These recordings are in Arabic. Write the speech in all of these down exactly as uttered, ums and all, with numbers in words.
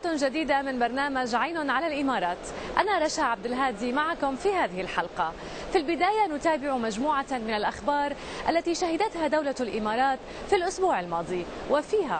حلقة جديدة من برنامج عين على الإمارات. أنا رشا عبد الهادي معكم في هذه الحلقة. في البداية نتابع مجموعة من الأخبار التي شهدتها دولة الإمارات في الأسبوع الماضي، وفيها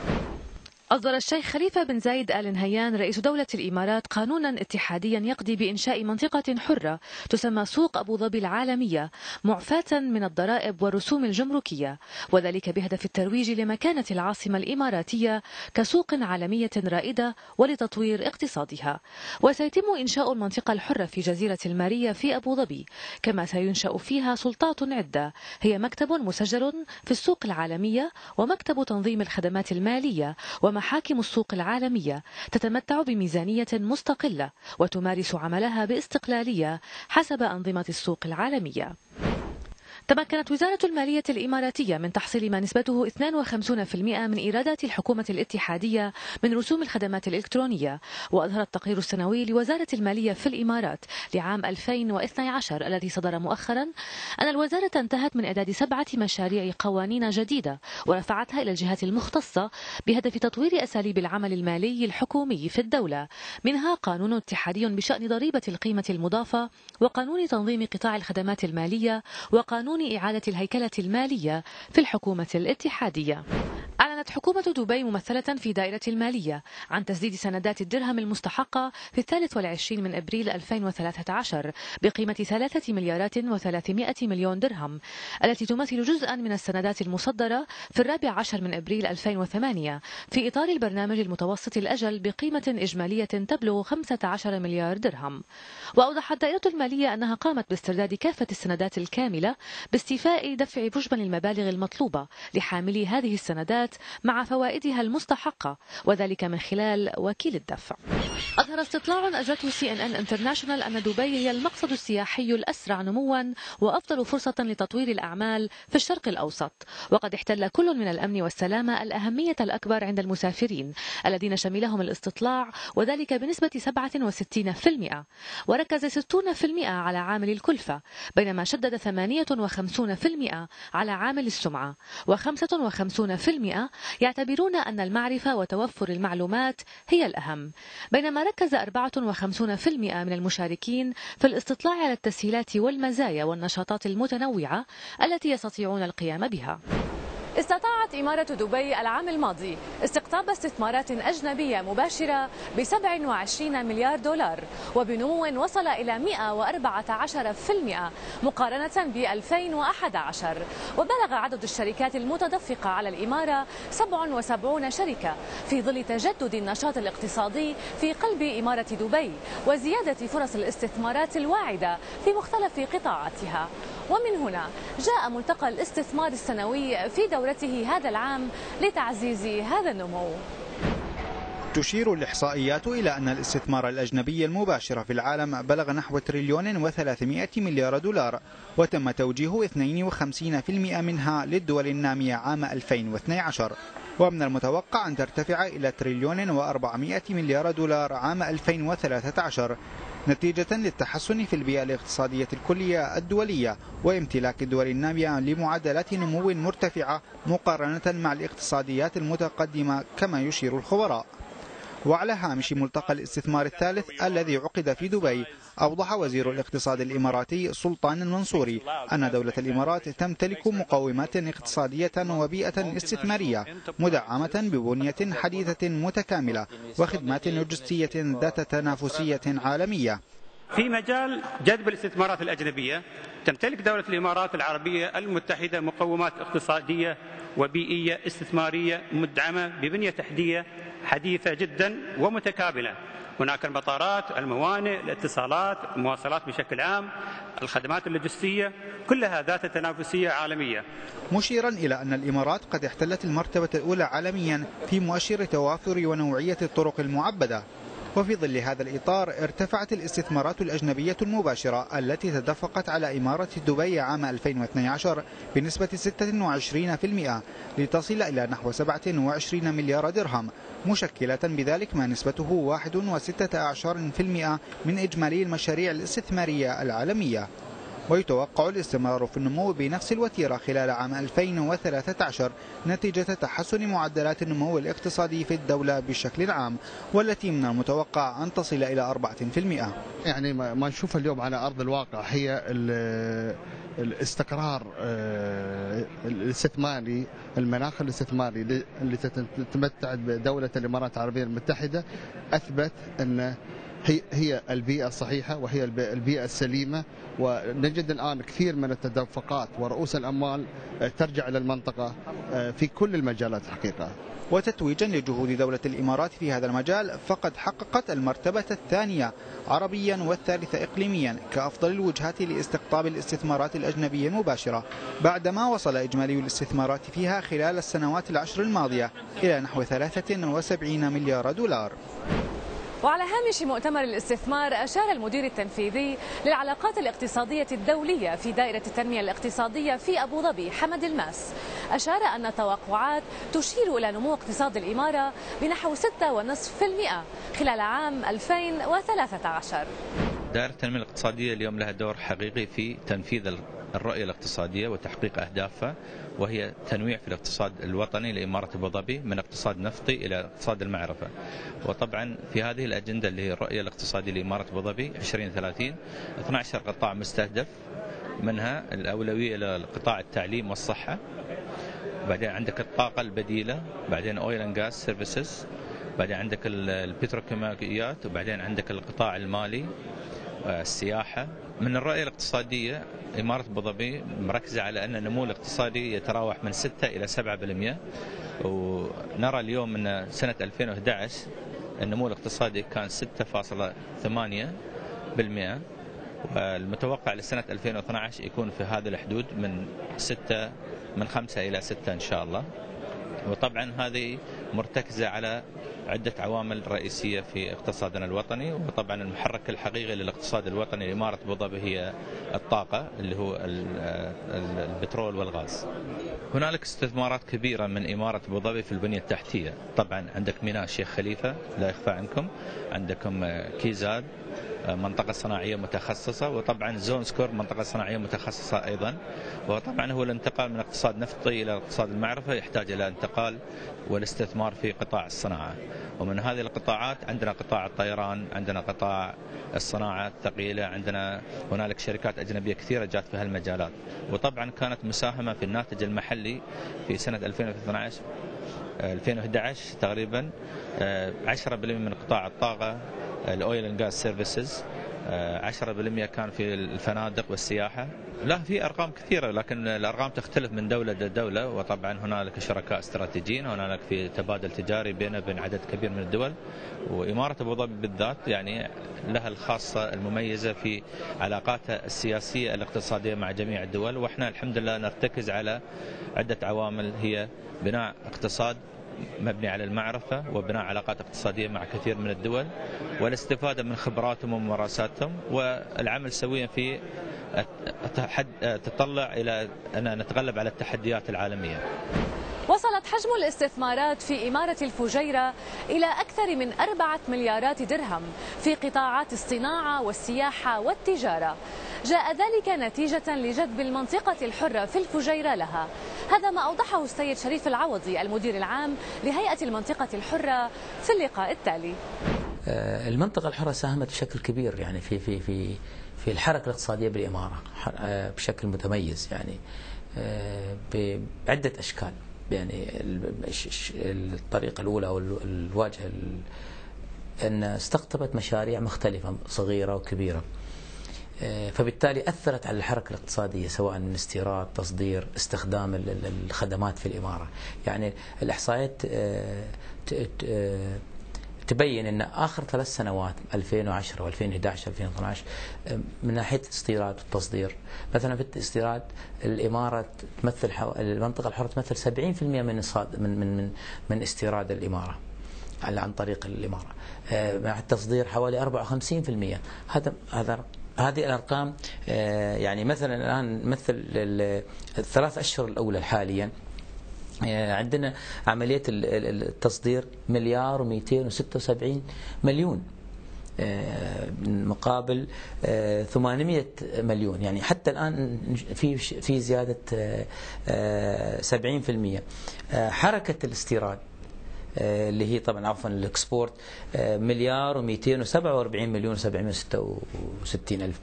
أصدر الشيخ خليفة بن زايد آل نهيان رئيس دولة الإمارات قانونا اتحاديا يقضي بإنشاء منطقة حرة تسمى سوق أبو ظبي العالمية، معفاة من الضرائب والرسوم الجمركية، وذلك بهدف الترويج لمكانة العاصمة الإماراتية كسوق عالمية رائدة ولتطوير اقتصادها. وسيتم إنشاء المنطقة الحرة في جزيرة المارية في أبو ظبي، كما سينشأ فيها سلطات عدة هي مكتب مسجل في السوق العالمية ومكتب تنظيم الخدمات المالية ومحاكم السوق العالمية، تتمتع بميزانية مستقلة وتمارس عملها باستقلالية حسب أنظمة السوق العالمية. تمكنت وزارة المالية الإماراتية من تحصيل ما نسبته اثنين وخمسين بالمئة من إيرادات الحكومة الاتحادية من رسوم الخدمات الإلكترونية. وأظهر التقرير السنوي لوزارة المالية في الإمارات لعام ألفين واثني عشر الذي صدر مؤخرا أن الوزارة انتهت من إعداد سبعة مشاريع قوانين جديدة ورفعتها إلى الجهات المختصة بهدف تطوير أساليب العمل المالي الحكومي في الدولة، منها قانون اتحادي بشأن ضريبة القيمة المضافة، وقانون تنظيم قطاع الخدمات المالية، وقانون إعادة الهيكلة المالية في الحكومة الاتحادية. أعلنت حكومة دبي ممثلة في دائرة المالية عن تسديد سندات الدرهم المستحقة في الثالث والعشرين من أبريل ألفين وثلاثة عشر بقيمة ثلاثة مليارات وثلاثمائة مليون درهم، التي تمثل جزءا من السندات المصدرة في الرابع عشر من أبريل ألفين وثمانية في إطار البرنامج المتوسط الأجل بقيمة إجمالية تبلغ خمسة عشر مليار درهم. وأوضحت دائرة المالية أنها قامت باسترداد كافة السندات الكاملة باستيفاء دفع مجمل المبالغ المطلوبة لحاملي هذه السندات مع فوائدها المستحقة، وذلك من خلال وكيل الدفع. أظهر استطلاع أجرته سي إن إن انترناشونال أن دبي هي المقصد السياحي الأسرع نموا وأفضل فرصة لتطوير الأعمال في الشرق الأوسط، وقد احتل كل من الأمن والسلامة الأهمية الأكبر عند المسافرين الذين شملهم الاستطلاع، وذلك بنسبة سبعة وستين بالمئة، وركز ستين بالمئة على عامل الكلفة، بينما شدد ثمانية وخمسين بالمئة على عامل السمعة، وخمسة وخمسين بالمئة يعتبرون أن المعرفة وتوفر المعلومات هي الأهم، بينما ركز أربعة وخمسين بالمئة من المشاركين في الاستطلاع على التسهيلات والمزايا والنشاطات المتنوعة التي يستطيعون القيام بها. استطاعت إمارة دبي العام الماضي استقطاب استثمارات أجنبية مباشرة ب سبعة وعشرين مليار دولار وبنمو وصل إلى مئة وأربعة عشر بالمئة مقارنة ب ألفين وأحد عشر، وبلغ عدد الشركات المتدفقة على الإمارة سبعة وسبعين شركة في ظل تجدد النشاط الاقتصادي في قلب إمارة دبي وزيادة فرص الاستثمارات الواعدة في مختلف قطاعاتها. ومن هنا جاء ملتقى الاستثمار السنوي في دورته هذا العام لتعزيز هذا النمو. تشير الإحصائيات إلى أن الاستثمار الأجنبي المباشر في العالم بلغ نحو تريليون وثلاثمائة مليار دولار، وتم توجيه اثنين وخمسين بالمئة منها للدول النامية عام ألفين واثني عشر، ومن المتوقع أن ترتفع إلى تريليون وأربعمائة مليار دولار عام ألفين وثلاثة عشر، نتيجة للتحسن في البيئة الاقتصادية الكلية الدولية وامتلاك الدول النامية لمعدلات نمو مرتفعة مقارنة مع الاقتصاديات المتقدمة كما يشير الخبراء. وعلى هامش ملتقى الاستثمار الثالث الذي عقد في دبي، أوضح وزير الاقتصاد الإماراتي سلطان المنصوري أن دولة الإمارات تمتلك مقومات اقتصادية وبيئة استثمارية مدعمة ببنية حديثة متكاملة وخدمات لوجستية ذات تنافسية عالمية. في مجال جذب الاستثمارات الأجنبية تمتلك دولة الإمارات العربية المتحدة مقومات اقتصادية وبيئية استثمارية مدعمة ببنية تحتية حديثة جدا ومتكاملة. هناك المطارات، الموانئ، الاتصالات، المواصلات بشكل عام، الخدمات اللوجستية، كلها ذات تنافسية عالمية. مشيرا إلى أن الإمارات قد احتلت المرتبة الأولى عالميا في مؤشر توافر ونوعية الطرق المعبدة. وفي ظل هذا الإطار ارتفعت الاستثمارات الأجنبية المباشرة التي تدفقت على إمارة دبي عام ألفين واثني عشر بنسبة ستة وعشرين بالمئة لتصل إلى نحو سبعة وعشرين مليار درهم، مشكلة بذلك ما نسبته واحد وستة عشر بالمئة من إجمالي المشاريع الاستثمارية العالمية. ويتوقع الاستمرار في النمو بنفس الوتيرة خلال عام ألفين وثلاثة عشر نتيجة تحسن معدلات النمو الاقتصادي في الدولة بشكل عام، والتي من المتوقع أن تصل إلى أربعة بالمئة. يعني ما نشوف اليوم على أرض الواقع هي الاستقرار الاستثماري، المناخ الاستثماري اللي تتمتع بدولة الإمارات العربية المتحدة أثبت أن هي هي البيئة الصحيحة وهي البيئة السليمة، ونجد الآن كثير من التدفقات ورؤوس الأموال ترجع إلى المنطقة في كل المجالات الحقيقة. وتتويجا لجهود دولة الإمارات في هذا المجال، فقد حققت المرتبة الثانية عربيا والثالثة إقليميا كأفضل الوجهات لاستقطاب الاستثمارات الأجنبية المباشرة، بعدما وصل إجمالي الاستثمارات فيها خلال السنوات العشر الماضية إلى نحو ثلاثة وسبعين مليار دولار. وعلى هامش مؤتمر الاستثمار، أشار المدير التنفيذي للعلاقات الاقتصادية الدولية في دائرة التنمية الاقتصادية في أبو ظبي حمد الماس، أشار أن التوقعات تشير إلى نمو اقتصاد الإمارة بنحو ستة فاصلة خمسة بالمئة خلال عام ألفين وثلاثة عشر. دائرة التنمية الاقتصادية اليوم لها دور حقيقي في تنفيذ الرؤية الاقتصادية وتحقيق أهدافها، وهي تنويع في الاقتصاد الوطني لإمارة أبو ظبي من اقتصاد نفطي إلى اقتصاد المعرفة. وطبعا في هذه الأجندة اللي هي الرؤية الاقتصادية لإمارة أبو ظبي عشرين ثلاثين، اثني عشر قطاع مستهدف، منها الأولوية إلى قطاع التعليم والصحة، بعدين عندك الطاقة البديلة، بعدين أويل أند غاز سيرفيسز، بعدين عندك البتروكيماويات، وبعدين عندك القطاع المالي، السياحة. من الرؤية الاقتصادية إمارة أبو ظبي مركزة على أن النمو الاقتصادي يتراوح من ستة إلى سبعة بالمئة، ونرى اليوم أن سنة ألفين وأحد عشر النمو الاقتصادي كان ستة فاصلة ثمانية بالمئة، والمتوقع لسنة ألفين واثني عشر يكون في هذا الحدود من ستة من خمسة إلى ستة إن شاء الله. وطبعا هذه مرتكزة على عدة عوامل رئيسية في اقتصادنا الوطني، وطبعا المحرك الحقيقي للاقتصاد الوطني لإمارة أبو ظبي هي الطاقة اللي هو البترول والغاز. هنالك استثمارات كبيرة من إمارة أبو ظبي في البنية التحتية، طبعا عندك ميناء الشيخ خليفة لا يخفى عنكم، عندكم كيزاد منطقة صناعية متخصصة، وطبعا زون سكور منطقة صناعية متخصصة أيضا. وطبعا هو الانتقال من اقتصاد نفطي إلى اقتصاد المعرفة يحتاج إلى انتقال والاستثمار في قطاع الصناعة، ومن هذه القطاعات عندنا قطاع الطيران، عندنا قطاع الصناعة الثقيلة، عندنا هنالك شركات أجنبية كثيرة جات في هالمجالات. وطبعا كانت مساهمة في الناتج المحلي في سنة ألفين واثني عشر ألفين وأحد عشر تقريبا عشرة بالمئة من قطاع الطاقة، الأويل أند غاز سيرفيسز، عشرة بالمئة كان في الفنادق والسياحة. لا، في أرقام كثيرة، لكن الأرقام تختلف من دولة لدولة، وطبعا هنالك شركاء استراتيجيين، هنالك في تبادل تجاري بين بين عدد كبير من الدول. وإمارة أبو ظبي بالذات يعني لها الخاصة المميزة في علاقاتها السياسية الاقتصادية مع جميع الدول، وإحنا الحمد لله نرتكز على عدة عوامل، هي بناء اقتصاد مبني على المعرفة، وبناء علاقات اقتصادية مع كثير من الدول، والاستفادة من خبراتهم وممارساتهم، والعمل سويا في تطلع إلى أن نتغلب على التحديات العالمية. وصلت حجم الاستثمارات في إمارة الفجيرة إلى أكثر من أربعة مليارات درهم في قطاعات الصناعة والسياحة والتجارة. جاء ذلك نتيجة لجذب المنطقة الحرة في الفجيرة لها. هذا ما أوضحه السيد شريف العوضي المدير العام لهيئة المنطقة الحرة في اللقاء التالي. المنطقة الحرة ساهمت بشكل كبير يعني في في في في الحركة الاقتصادية بالإمارة بشكل متميز، يعني بعدة أشكال. يعني الطريقة الأولى أو الواجهة أن استقطبت مشاريع مختلفة صغيرة وكبيرة، فبالتالي أثرت على الحركة الاقتصادية سواء من استيراد، تصدير، استخدام الخدمات في الإمارة. يعني الإحصائيات تبين أن آخر ثلاث سنوات ألفين وعشرة وألفين وأحد عشر وألفين واثني عشر من ناحية الاستيراد والتصدير، مثلا في الاستيراد الإمارة تمثل حو... المنطقة الحرة تمثل سبعين بالمئة من من من من من استيراد الإمارة عن طريق الإمارة، مع التصدير حوالي أربعة وخمسين بالمئة. هذا هذا هذه الأرقام يعني مثلا الآن نمثل الثلاث أشهر الأولى حاليا عندنا عملية التصدير مليار ومئتين وستة وسبعين مليون، مقابل ثمانمئة مليون. يعني حتى الآن في في زيادة سبعين بالمئة. حركة الاستيراد اللي هي طبعا عفوا الاكسبورت مليار ومئتين وسبعة وأربعين مليون وسبعمئة وستة وستين ألف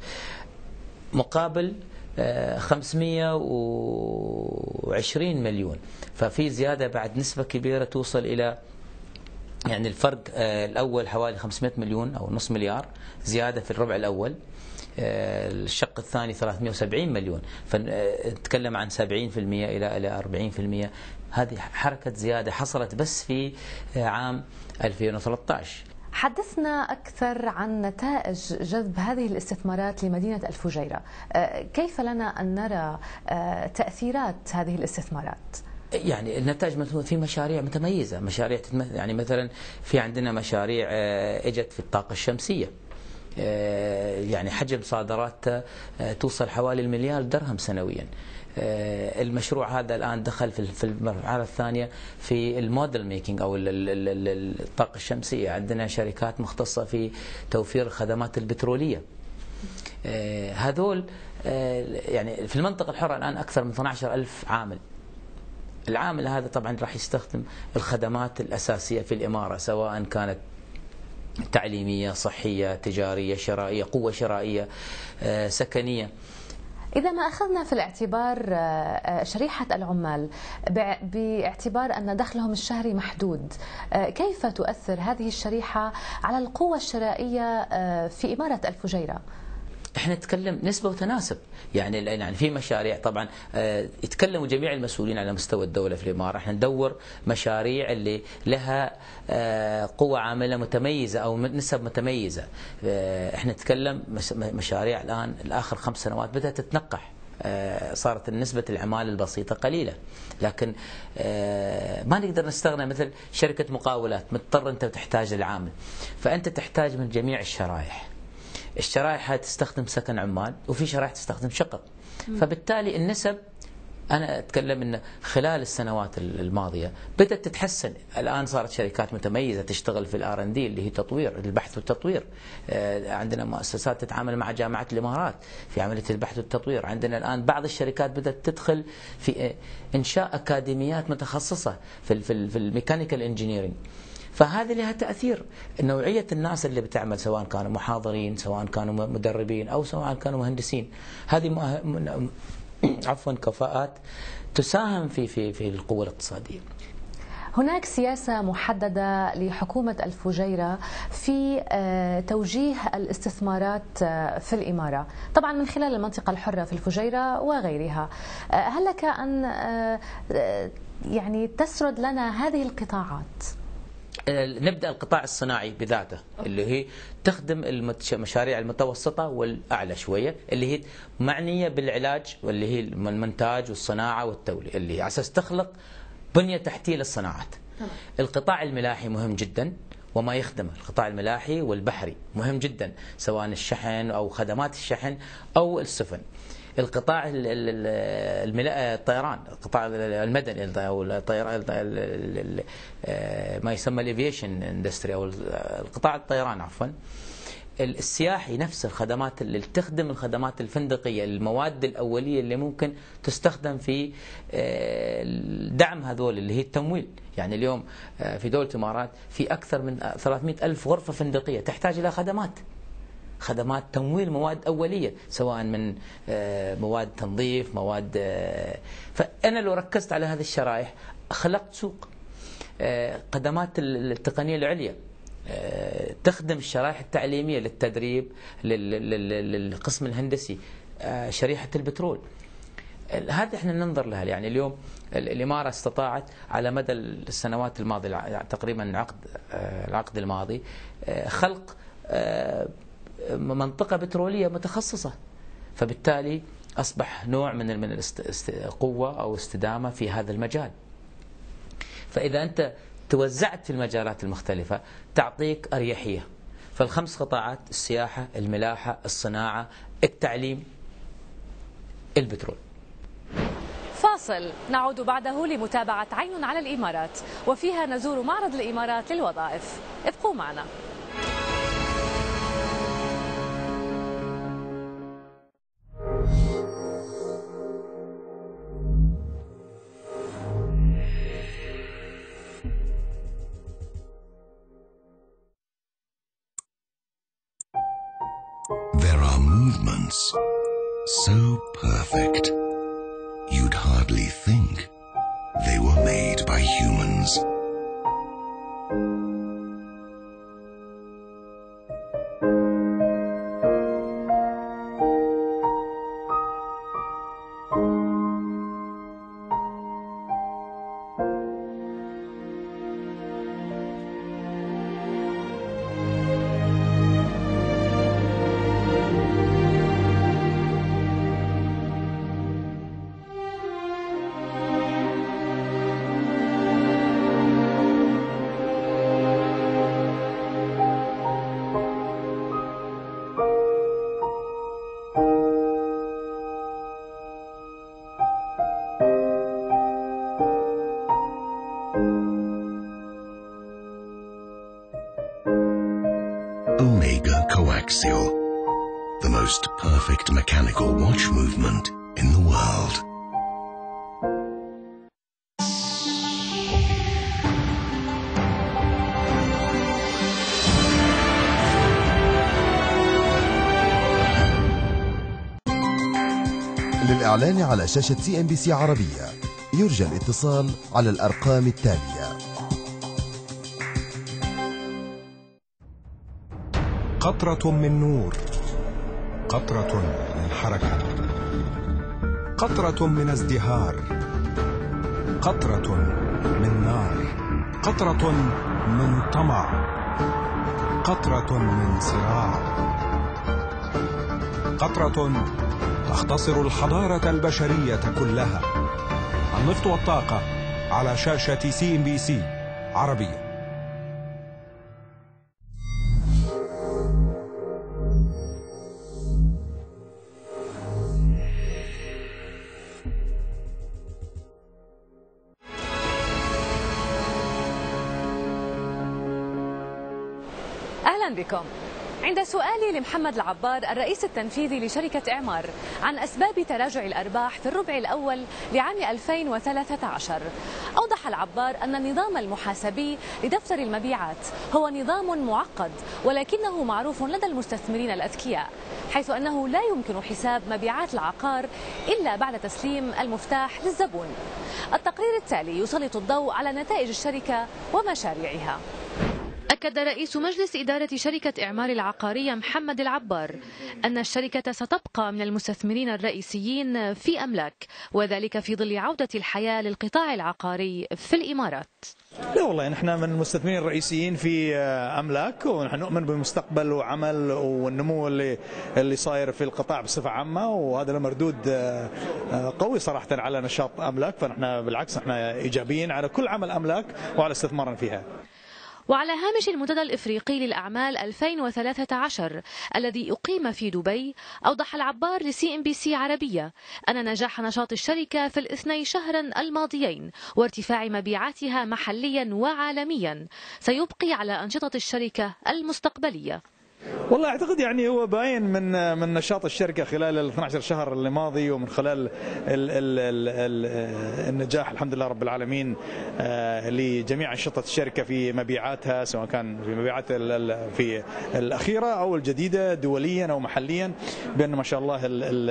مقابل خمسمئة وعشرين مليون. ففي زيادة بعد نسبة كبيرة توصل إلى يعني الفرق الأول حوالي خمسمئة مليون أو نصف مليار زيادة في الربع الأول. الشق الثاني ثلاثمئة وسبعين مليون. فنتكلم عن سبعين بالمئة إلى إلى أربعين بالمئة. هذه حركة زيادة حصلت بس في عام ألفين وثلاثة عشر. حدثنا أكثر عن نتائج جذب هذه الاستثمارات لمدينة الفجيرة. كيف لنا أن نرى تأثيرات هذه الاستثمارات؟ يعني النتائج في مشاريع متميزة، مشاريع يعني مثلا في عندنا مشاريع اجت في الطاقة الشمسية، يعني حجم صادرات توصل حوالي المليار درهم سنويا. المشروع هذا الآن دخل في المرحلة الثانية في الموديل ميكينج أو الطاقة الشمسية. عندنا شركات مختصة في توفير الخدمات البترولية. هذول يعني في المنطقة الحرة الآن أكثر من اثني عشر ألف عامل. العامل هذا طبعا راح يستخدم الخدمات الأساسية في الإمارة، سواء كانت تعليمية، صحية، تجارية، شرائية، قوة شرائية، سكنية. إذا ما أخذنا في الاعتبار شريحة العمال باعتبار أن دخلهم الشهري محدود، كيف تؤثر هذه الشريحة على القوة الشرائية في إمارة الفجيرة؟ احنا نتكلم نسبة وتناسب. يعني يعني في مشاريع طبعا يتكلموا جميع المسؤولين على مستوى الدولة في الإمارة. احنا ندور مشاريع اللي لها قوة عاملة متميزة أو نسب متميزة. احنا نتكلم مشاريع الآن الآخر خمس سنوات بدأت تتنقح، صارت نسبة العمالة البسيطة قليلة، لكن ما نقدر نستغنى. مثل شركة مقاولات مضطر أنت تحتاج العامل، فأنت تحتاج من جميع الشرائح. الشرائح هاي تستخدم سكن عمال، وفي شرائح تستخدم شقق. فبالتالي النسب أنا أتكلم أن خلال السنوات الماضية بدأت تتحسن. الآن صارت شركات متميزة تشتغل في الار ان دي اللي هي تطوير، البحث والتطوير. عندنا مؤسسات تتعامل مع جامعة الإمارات في عملية البحث والتطوير. عندنا الآن بعض الشركات بدأت تدخل في إنشاء أكاديميات متخصصة في في الميكانيكال انجينيرينج. فهذا لها تأثير. نوعية الناس اللي بتعمل، سواء كانوا محاضرين، سواء كانوا مدربين، أو سواء كانوا مهندسين، هذه عفوا كفاءات تساهم في في في القوة الاقتصادية. هناك سياسة محددة لحكومة الفجيرة في توجيه الاستثمارات في الإمارة، طبعا من خلال المنطقة الحرة في الفجيرة وغيرها. هل لك أن يعني تسرد لنا هذه القطاعات؟ نبدأ القطاع الصناعي بذاته اللي هي تخدم المشاريع المتوسطة والأعلى شوية، اللي هي معنية بالعلاج، واللي هي المونتاج والصناعة والتوليد، اللي هي على أساس تخلق بنية تحتية للصناعات. القطاع الملاحي مهم جدا وما يخدمه، القطاع الملاحي والبحري مهم جدا، سواء الشحن أو خدمات الشحن أو السفن. القطاع الطيران، القطاع المدني او الطيران ما يسمى الافيشن اندستري او القطاع الطيران عفوا. السياحي نفس الخدمات اللي تخدم الخدمات الفندقيه، المواد الاوليه اللي ممكن تستخدم في دعم هذول اللي هي التمويل. يعني اليوم في دولة الإمارات في اكثر من ثلاثمئة ألف غرفه فندقيه تحتاج الى خدمات خدمات تمويل مواد أولية، سواء من مواد تنظيف، مواد. فأنا لو ركزت على هذه الشرائح خلقت سوق. خدمات التقنية العليا تخدم الشرائح التعليمية للتدريب، للقسم الهندسي، شريحة البترول. هذا احنا ننظر لها. يعني اليوم الإمارة استطاعت على مدى السنوات الماضية تقريبا عقد العقد الماضي خلق منطقة بترولية متخصصة، فبالتالي أصبح نوع من من القوة أو استدامة في هذا المجال. فإذا أنت توزعت في المجالات المختلفة تعطيك أريحية. فالخمس قطاعات: السياحة، الملاحة، الصناعة، التعليم، البترول. فاصل، نعود بعده لمتابعة عين على الإمارات، وفيها نزور معرض الإمارات للوظائف. ابقوا معنا. movements, so perfect, you'd hardly think they were made by humans. Omega Coaxial, the most perfect mechanical watch movement in the world. للإعلان على شاشة سي إم بي سي عربية يرجى الاتصال على الأرقام التالية: قطرة من نور، قطرة من حركة، قطرة من ازدهار، قطرة من نار، قطرة من طمع، قطرة من صراع، قطرة تختصر الحضارة البشرية كلها. النفط والطاقة على شاشة سي إم بي سي عربية. أهلا بكم. عند سؤالي لمحمد العبار الرئيس التنفيذي لشركة إعمار عن أسباب تراجع الأرباح في الربع الأول لعام ألفين وثلاثة عشر، أوضح العبار أن النظام المحاسبي لدفتر المبيعات هو نظام معقد ولكنه معروف لدى المستثمرين الأذكياء، حيث أنه لا يمكن حساب مبيعات العقار إلا بعد تسليم المفتاح للزبون. التقرير التالي يسلط الضوء على نتائج الشركة ومشاريعها. أكد رئيس مجلس إدارة شركة إعمار العقارية محمد العبار أن الشركة ستبقى من المستثمرين الرئيسيين في أملاك، وذلك في ظل عودة الحياة للقطاع العقاري في الإمارات. لا والله نحن من المستثمرين الرئيسيين في أملاك، ونحن نؤمن بالمستقبل وعمل والنمو اللي اللي صاير في القطاع بصفة عامة، وهذا مردود قوي صراحة على نشاط أملاك، فنحن بالعكس نحن إيجابيين على كل عمل أملاك وعلى استثمارنا فيها. وعلى هامش المنتدى الإفريقي للأعمال ألفين وثلاثة عشر الذي أقيم في دبي، أوضح العبار لسي إم بي سي عربية أن نجاح نشاط الشركة في الاثني شهرا الماضيين وارتفاع مبيعاتها محليا وعالميا سيبقي على أنشطة الشركة المستقبلية. والله اعتقد يعني هو باين من من نشاط الشركه خلال ال اثني عشر شهر الماضي، ومن خلال ال ال ال ال النجاح الحمد لله رب العالمين لجميع انشطه الشركه في مبيعاتها، سواء كان في مبيعات في الاخيره او الجديده دوليا او محليا، بان ما شاء الله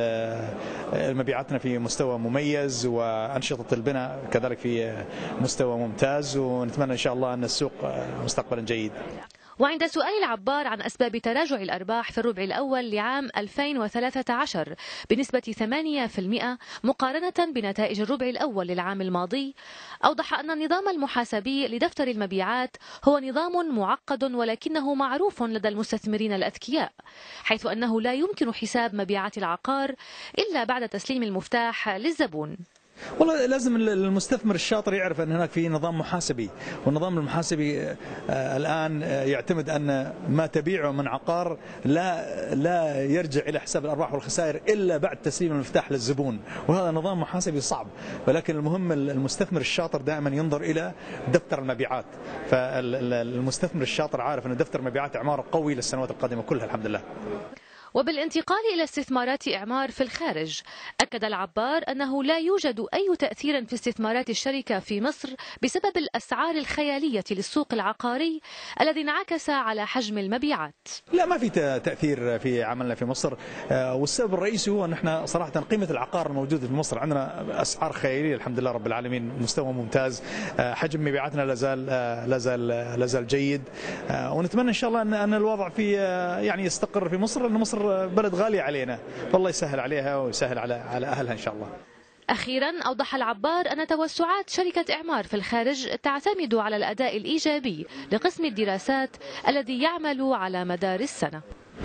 مبيعاتنا في مستوى مميز، وانشطه البناء كذلك في مستوى ممتاز، ونتمنى ان شاء الله ان السوق مستقبلا جيد. وعند سؤال العبار عن أسباب تراجع الأرباح في الربع الأول لعام ألفين وثلاثة عشر بنسبة ثمانية بالمئة مقارنة بنتائج الربع الأول للعام الماضي، أوضح أن النظام المحاسبي لدفتر المبيعات هو نظام معقد ولكنه معروف لدى المستثمرين الأذكياء، حيث أنه لا يمكن حساب مبيعات العقار إلا بعد تسليم المفتاح للزبون. والله لازم المستثمر الشاطر يعرف أن هناك في نظام محاسبي، والنظام المحاسبي الآن يعتمد أن ما تبيعه من عقار لا لا يرجع إلى حساب الأرباح والخسائر إلا بعد تسليم المفتاح للزبون، وهذا نظام محاسبي صعب، ولكن المهم المستثمر الشاطر دائما ينظر إلى دفتر المبيعات، فالمستثمر الشاطر عارف أن دفتر مبيعات إعمار قوي للسنوات القادمة كلها الحمد لله. وبالانتقال إلى استثمارات إعمار في الخارج، أكد العبار أنه لا يوجد أي تأثير في استثمارات الشركة في مصر بسبب الأسعار الخيالية للسوق العقاري الذي انعكس على حجم المبيعات. لا، ما في تأثير في عملنا في مصر، والسبب الرئيسي هو أن احنا صراحة قيمة العقار الموجودة في مصر عندنا أسعار خيالية الحمد لله رب العالمين، مستوى ممتاز، حجم مبيعاتنا لازال لازال لازال جيد، ونتمنى إن شاء الله أن الوضع في يعني يستقر في مصر، لأن مصر بلد غالية علينا، فالله يسهل عليها ويسهل على على أهلها إن شاء الله. أخيرا أوضح العبار أن توسعات شركة إعمار في الخارج تعتمد على الأداء الإيجابي لقسم الدراسات الذي يعمل على مدار السنة.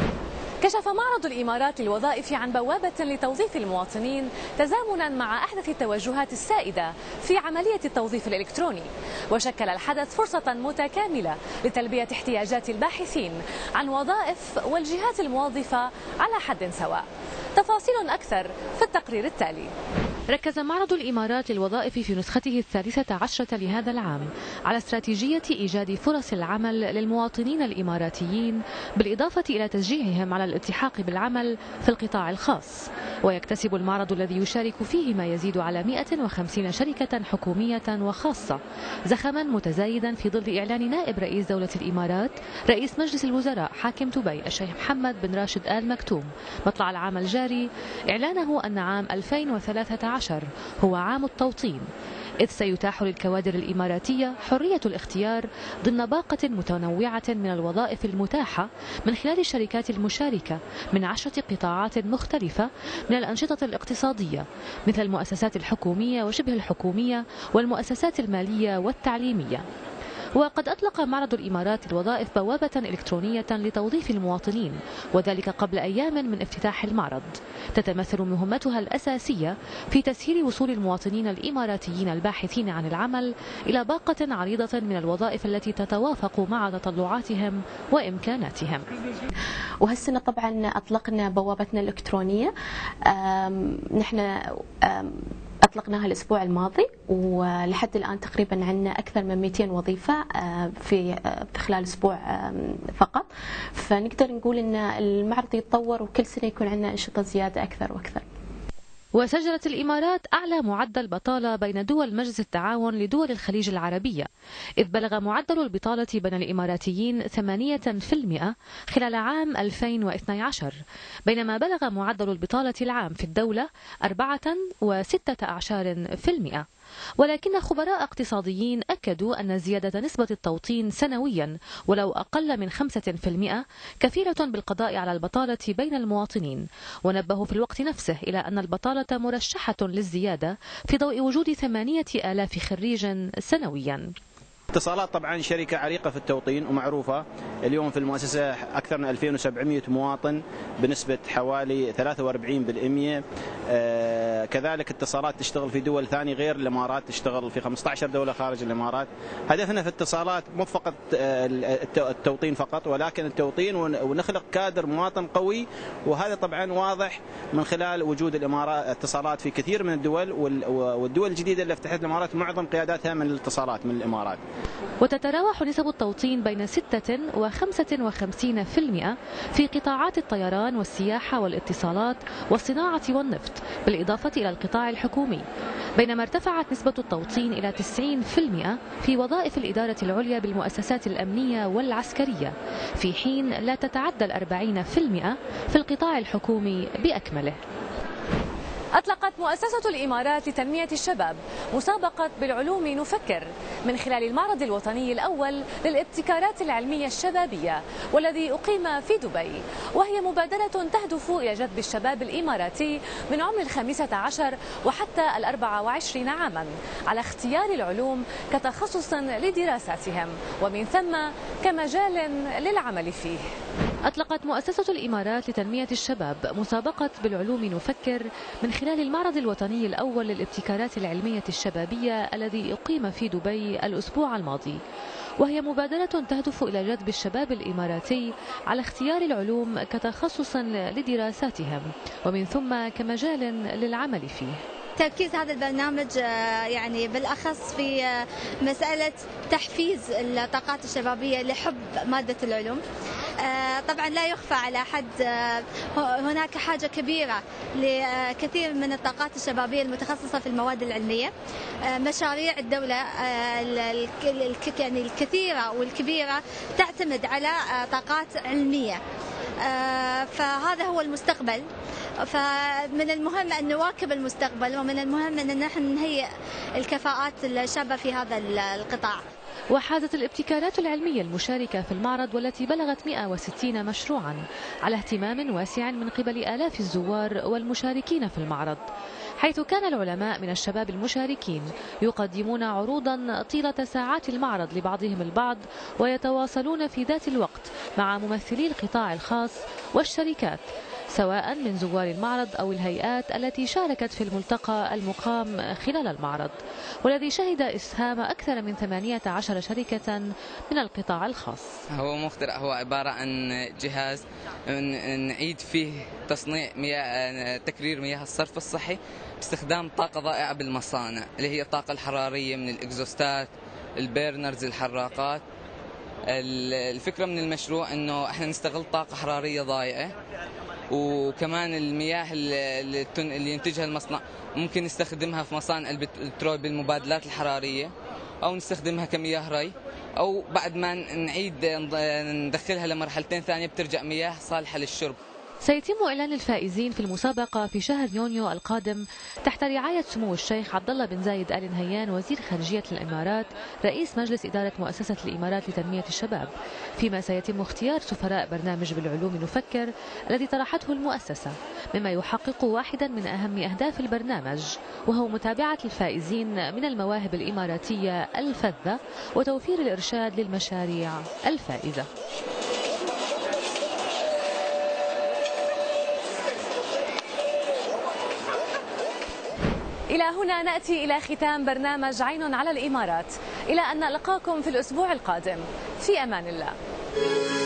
كشف معرض الإمارات للوظائف عن بوابة لتوظيف المواطنين تزامنا مع أحدث التوجهات السائدة في عملية التوظيف الإلكتروني، وشكل الحدث فرصة متكاملة لتلبية احتياجات الباحثين عن وظائف والجهات الموظفة على حد سواء. تفاصيل أكثر في التقرير التالي. ركز معرض الإمارات للوظائف في نسخته الثالثة عشرة لهذا العام على استراتيجية إيجاد فرص العمل للمواطنين الإماراتيين، بالإضافة إلى تشجيعهم على الالتحاق بالعمل في القطاع الخاص. ويكتسب المعرض الذي يشارك فيه ما يزيد على مئة وخمسين شركة حكومية وخاصة زخما متزايدا في ظل إعلان نائب رئيس دولة الإمارات رئيس مجلس الوزراء حاكم دبي الشيخ محمد بن راشد آل مكتوم مطلع العام الجاري إعلانه أن عام ألفين وثلاثة عشر هو عام التوطين، إذ سيتاح للكوادر الإماراتية حرية الاختيار ضمن باقة متنوعة من الوظائف المتاحة من خلال الشركات المشاركة من عشرة قطاعات مختلفة من الأنشطة الاقتصادية، مثل المؤسسات الحكومية وشبه الحكومية والمؤسسات المالية والتعليمية. وقد أطلق معرض الإمارات الوظائف بوابة إلكترونية لتوظيف المواطنين، وذلك قبل أيام من افتتاح المعرض، تتمثل مهمتها الأساسية في تسهيل وصول المواطنين الإماراتيين الباحثين عن العمل إلى باقة عريضة من الوظائف التي تتوافق مع تطلعاتهم وإمكاناتهم. وهالسنة طبعا أطلقنا بوابتنا الإلكترونية، نحن أطلقناها الأسبوع الماضي، ولحد الآن تقريبا عندنا أكثر من مئتين وظيفة في خلال أسبوع فقط، فنقدر نقول أن المعرض يتطور وكل سنة يكون عندنا أنشطة زيادة أكثر وأكثر. وسجلت الإمارات أعلى معدل بطالة بين دول مجلس التعاون لدول الخليج العربية، إذ بلغ معدل البطالة بين الإماراتيين ثمانية بالمئة خلال عام ألفين واثني عشر، بينما بلغ معدل البطالة العام في الدولة أربعة وستة أعشار في المئة. ولكن خبراء اقتصاديين أكدوا أن زيادة نسبة التوطين سنويا ولو أقل من خمسة بالمئة كفيلة بالقضاء على البطالة بين المواطنين، ونبهوا في الوقت نفسه إلى أن البطالة مرشحة للزيادة في ضوء وجود ثمانية آلاف خريج سنويا. اتصالات طبعا شركة عريقة في التوطين ومعروفة، اليوم في المؤسسة أكثر من ألفين وسبعمئة مواطن بنسبة حوالي ثلاثة وأربعين بالمئة. آه كذلك اتصالات تشتغل في دول ثانية غير الإمارات، تشتغل في خمسة عشر دولة خارج الإمارات. هدفنا في اتصالات مو فقط التوطين فقط، ولكن التوطين ونخلق كادر مواطن قوي، وهذا طبعا واضح من خلال وجود الإمارات اتصالات في كثير من الدول، والدول الجديدة اللي فتحت الإمارات معظم قياداتها من الاتصالات من الإمارات. وتتراوح نسب التوطين بين ستة وخمسة وخمسين بالمئة في قطاعات الطيران والسياحة والاتصالات والصناعة والنفط، بالإضافة إلى القطاع الحكومي، بينما ارتفعت نسبة التوطين إلى تسعين بالمئة في وظائف الإدارة العليا بالمؤسسات الأمنية والعسكرية، في حين لا تتعدى الأربعين بالمئة في القطاع الحكومي بأكمله. أطلقت مؤسسة الإمارات لتنمية الشباب مسابقة بالعلوم نفكر من خلال المعرض الوطني الأول للابتكارات العلمية الشبابية، والذي أقيم في دبي، وهي مبادرة تهدف إلى جذب الشباب الإماراتي من عمر الخامسة عشر وحتى الأربع وعشرين عاما على اختيار العلوم كتخصص لدراساتهم، ومن ثم كمجال للعمل فيه. أطلقت مؤسسة الإمارات لتنمية الشباب مسابقة بالعلوم نفكر من خلال المعرض الوطني الأول للابتكارات العلمية الشبابية الذي أقيم في دبي الأسبوع الماضي، وهي مبادرة تهدف إلى جذب الشباب الإماراتي على اختيار العلوم كتخصص لدراساتهم، ومن ثم كمجال للعمل فيه. تركيز هذا البرنامج يعني بالأخص في مسألة تحفيز الطاقات الشبابية لحب مادة العلوم. طبعا لا يخفى على أحد هناك حاجة كبيرة لكثير من الطاقات الشبابية المتخصصة في المواد العلمية. مشاريع الدولة يعني الكثيرة والكبيرة تعتمد على طاقات علمية، فهذا هو المستقبل. فمن المهم أن نواكب المستقبل، ومن المهم أن نحن نهيئ الكفاءات الشابة في هذا القطاع. وحازت الابتكارات العلمية المشاركة في المعرض والتي بلغت مئة وستين مشروعا على اهتمام واسع من قبل آلاف الزوار والمشاركين في المعرض، حيث كان العلماء من الشباب المشاركين يقدمون عروضا طيلة ساعات المعرض لبعضهم البعض، ويتواصلون في ذات الوقت مع ممثلي القطاع الخاص والشركات، سواء من زوار المعرض أو الهيئات التي شاركت في الملتقى المقام خلال المعرض، والذي شهد إسهام أكثر من ثمانية عشر شركة من القطاع الخاص. هو مخترع، هو عبارة عن جهاز نعيد فيه تصنيع مياه، تكرير مياه الصرف الصحي باستخدام طاقة ضائعة بالمصانع، اللي هي الطاقة الحرارية من الإكزوستات، البيرنرز، الحراقات. الفكرة من المشروع أنه احنا نستغل طاقة حرارية ضائعة، وكمان المياه اللي ينتجها المصنع ممكن نستخدمها في مصانع البترول بالمبادلات الحرارية، أو نستخدمها كمياه ري، أو بعد ما نعيد ندخلها لمرحلتين ثانية بترجع مياه صالحة للشرب. سيتم إعلان الفائزين في المسابقة في شهر يونيو القادم تحت رعاية سمو الشيخ عبد الله بن زايد آل نهيان وزير خارجية الإمارات رئيس مجلس إدارة مؤسسة الإمارات لتنمية الشباب، فيما سيتم اختيار سفراء برنامج بالعلوم نفكر الذي طرحته المؤسسة، مما يحقق واحدا من أهم أهداف البرنامج، وهو متابعة الفائزين من المواهب الإماراتية الفذة وتوفير الإرشاد للمشاريع الفائزة. إلى هنا نأتي إلى ختام برنامج عين على الإمارات، إلى أن نلقاكم في الأسبوع القادم، في أمان الله.